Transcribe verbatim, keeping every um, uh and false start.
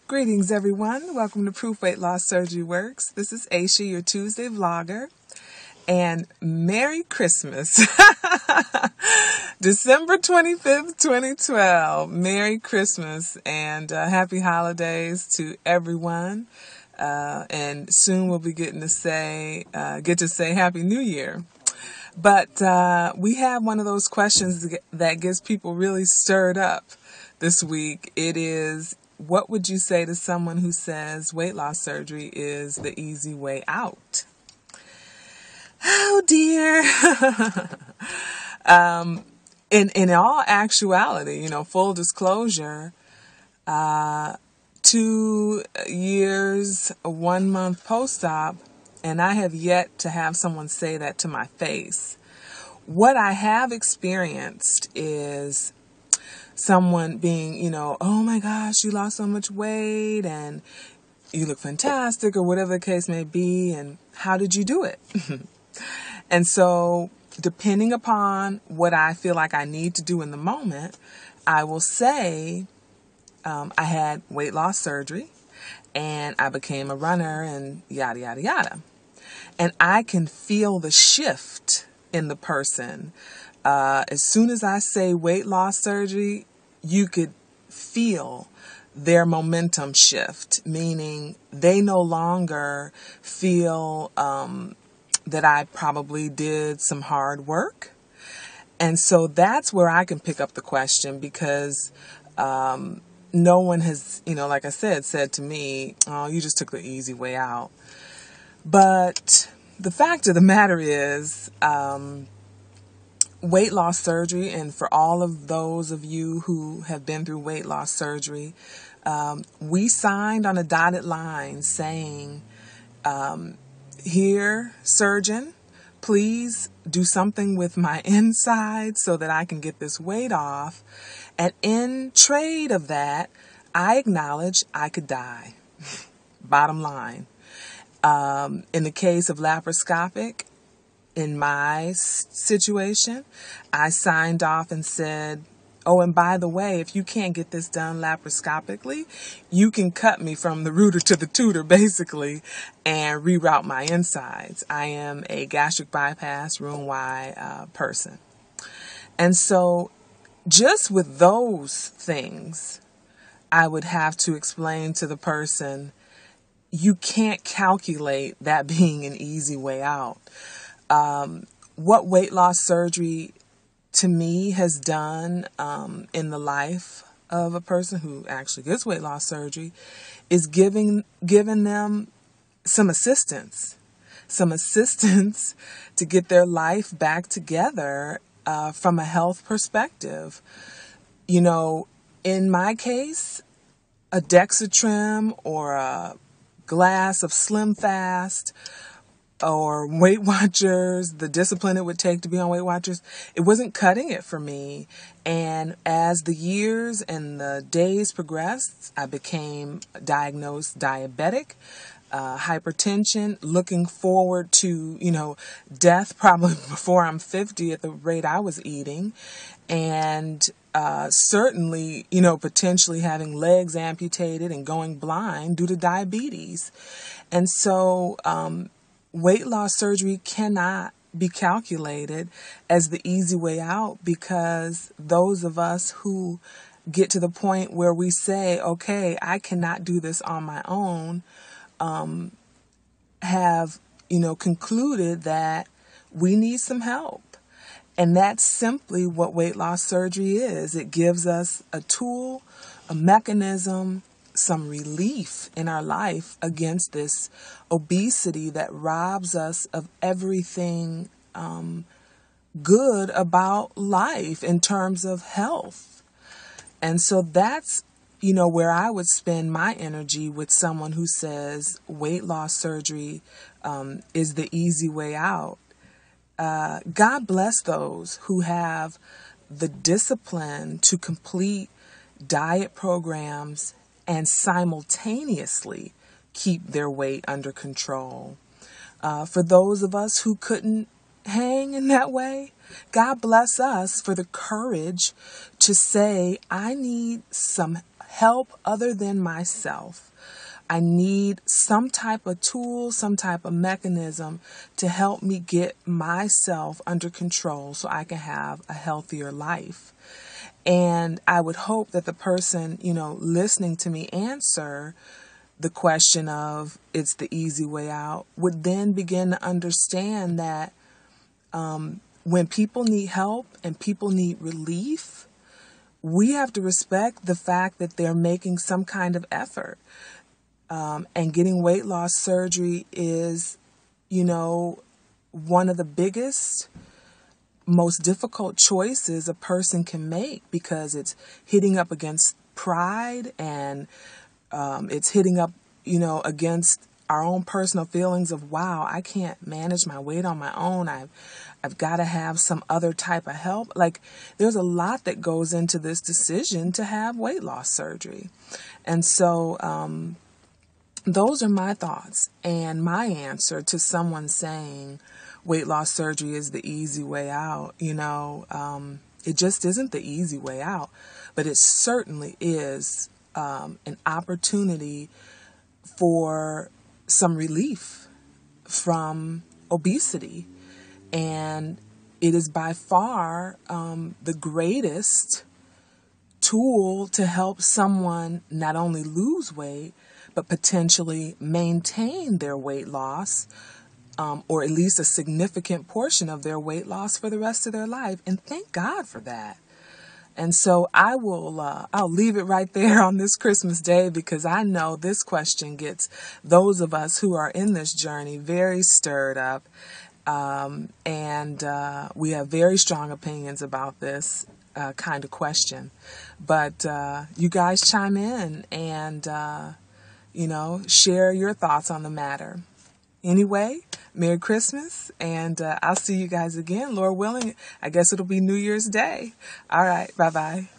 Greetings, everyone. Welcome to Proof Weight Loss Surgery Works. This is Aisha, your Tuesday vlogger. And Merry Christmas. December twenty-fifth, twenty twelve. Merry Christmas and uh, happy holidays to everyone. Uh, and soon we'll be getting to say, uh, get to say Happy New Year. But uh, we have one of those questions that gets people really stirred up this week. It is, what would you say to someone who says weight loss surgery is the easy way out? Oh dear. um, in, in all actuality, you know, full disclosure, uh, two years, one month post-op, and I have yet to have someone say that to my face. What I have experienced is someone being, you know, oh my gosh, you lost so much weight and you look fantastic, or whatever the case may be, and how did you do it? And so, depending upon what I feel like I need to do in the moment, I will say um, I had weight loss surgery and I became a runner and yada, yada, yada. And I can feel the shift in the person. Uh, as soon as I say weight loss surgery, you could feel their momentum shift, meaning they no longer feel um, that I probably did some hard work. And so that's where I can pick up the question, because um, no one has, you know, like I said, said to me, oh, you just took the easy way out. But the fact of the matter is, um, weight loss surgery, and for all of those of you who have been through weight loss surgery, um, we signed on a dotted line saying, um, here, surgeon, please do something with my inside so that I can get this weight off. And in trade of that, I acknowledge I could die. Bottom line. Um, in the case of laparoscopic, in my situation, I signed off and said, oh, and by the way, if you can't get this done laparoscopically, you can cut me from the rooter to the tutor, basically, and reroute my insides. I am a gastric bypass Roux-en-Y uh, person. And so just with those things, I would have to explain to the person, you can't calculate that being an easy way out. Um, what weight loss surgery to me has done um, in the life of a person who actually gets weight loss surgery is giving giving them some assistance, some assistance to get their life back together uh, from a health perspective. You know, in my case, a Dexatrim or a glass of Slim Fast or Weight Watchers, the discipline it would take to be on Weight Watchers, it wasn't cutting it for me. And as the years and the days progressed, I became diagnosed diabetic, uh, hypertension, looking forward to, you know, death probably before I'm fifty at the rate I was eating. And uh, certainly, you know, potentially having legs amputated and going blind due to diabetes. And so, um, weight loss surgery cannot be calculated as the easy way out, because those of us who get to the point where we say, okay, I cannot do this on my own, um, have, you know, concluded that we need some help. And that's simply what weight loss surgery is. It gives us a tool, a mechanism, some relief in our life against this obesity that robs us of everything um, good about life in terms of health. And so that's, you know, where I would spend my energy with someone who says weight loss surgery um, is the easy way out. Uh, God bless those who have the discipline to complete diet programs and simultaneously keep their weight under control. Uh, for those of us who couldn't hang in that way, God bless us for the courage to say, I need some help other than myself. I need some type of tool, some type of mechanism to help me get myself under control so I can have a healthier life. And I would hope that the person, you know, listening to me answer the question of it's the easy way out would then begin to understand that um, when people need help and people need relief, we have to respect the fact that they're making some kind of effort. Um, and getting weight loss surgery is, you know, one of the biggest, most difficult choices a person can make because it's hitting up against pride and um, it's hitting up, you know, against our own personal feelings of, wow, I can't manage my weight on my own. I've, I've got to have some other type of help. Like, there's a lot that goes into this decision to have weight loss surgery. And so, um, those are my thoughts and my answer to someone saying weight loss surgery is the easy way out. You know, um, it just isn't the easy way out, but it certainly is um, an opportunity for some relief from obesity. And it is by far um, the greatest tool to help someone not only lose weight, but potentially maintain their weight loss, um, or at least a significant portion of their weight loss for the rest of their life. And thank God for that. And so I will, uh, I'll leave it right there on this Christmas Day, because I know this question gets those of us who are in this journey very stirred up. Um, and uh, we have very strong opinions about this uh, kind of question. But uh, you guys chime in and, uh, you know, share your thoughts on the matter. Anyway, Merry Christmas, and uh, I'll see you guys again, Lord willing. I guess it'll be New Year's Day. All right, bye-bye.